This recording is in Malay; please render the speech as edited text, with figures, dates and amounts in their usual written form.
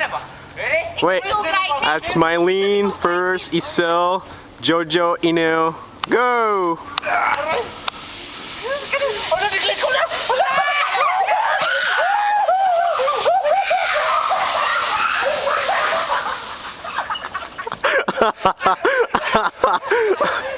Wait, that's Mylene first, Isel, Jojo, Ino. Go! Ha ha ha ha!